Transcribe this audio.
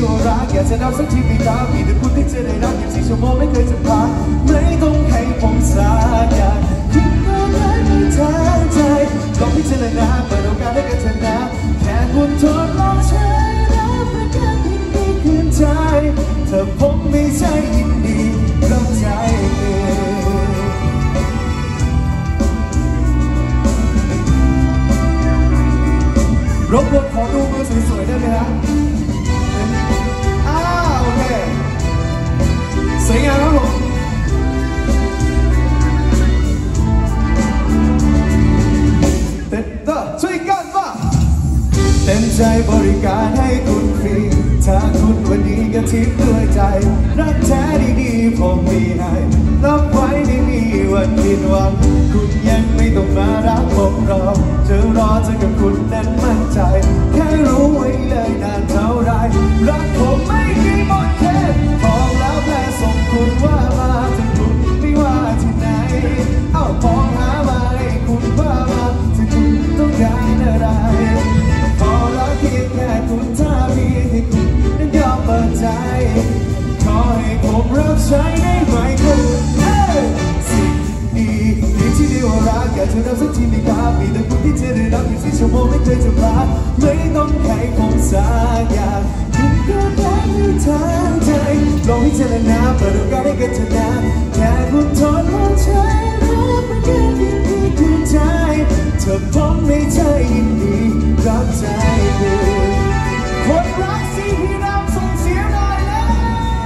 ว่ารักอยากจะนับสักทีไม่ตามมีแต่คุณที่จะได้รัก24 ชั่วโมงไม่เคยจะผ่านไม่ต้องให้ผมสักอย่างคุณก็ได้มีทางใจลองพิจารณาเปิดโอกาสให้กันเถอะนะแค่คุณทดลองใช้รับประกันยินดีคืนใจถ้าผมไม่ใช่ยินดีรับใจรบกวนขอดูมือสวยๆได้ไหมฮะโอเคสวยงามครับผมช่วยกันมาเต็มใจบริการให้คุณฟรีถ้าคุณวันนี้ก็ทิพย์ด้วยใจรักแท้ดีๆผมมีให้รับไว้ไม่มีวันผิดหวังคุณยังไม่ต้องมารักผมหรอกจะรอเธอกับคุณนั้นมั่นใจแค่รู้ไว้เลยนานเท่าไรรักผมไม่มีหมดแค่ของแล้วแปลส่งคุณว่ามาถึงคุณไม่ว่าที่ไหนเอ้าพอหามาให้คุณว่ามาถึงคุณต้องการอะไรพอรักเพียงแค่คุณถ้ามีให้คุณนั้นยอมเปิดใจขอให้ผมรับใช้ได้ไหมคุณสิ่งดีที่เรียกว่ารักอยากจะรับสักทีไม่กล้ามีแต่คุณที่จะได้รับ24 ชั่วโมงไม่เคยจะพลาดไม่ต้องให้ผมสักอย่างคุณก็ได้มีทางใจลองพิจารณาเปิดโอกาสให้กันเถอะนะแค่คุณทนลองใช้รับประกันยินดีคืนใจเธอ